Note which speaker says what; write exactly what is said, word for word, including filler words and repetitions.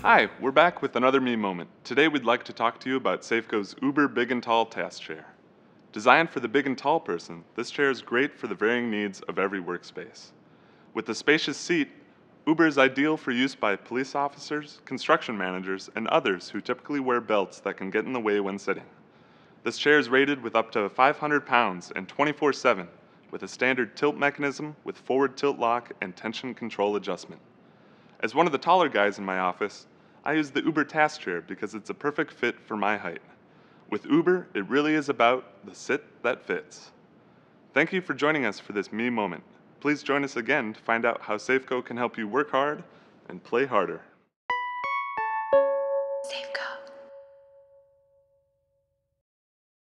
Speaker 1: Hi, we're back with another Me Moment. Today we'd like to talk to you about Safco's Uber Big and Tall Task Chair. Designed for the big and tall person, this chair is great for the varying needs of every workspace. With a spacious seat, Uber is ideal for use by police officers, construction managers, and others who typically wear belts that can get in the way when sitting. This chair is rated with up to five hundred pounds and twenty-four seven, with a standard tilt mechanism with forward tilt lock and tension control adjustment. As one of the taller guys in my office, I use the Uber Task Chair because it's a perfect fit for my height. With Uber, it really is about the sit that fits. Thank you for joining us for this Me Moment. Please join us again to find out how Safco can help you work hard and play harder.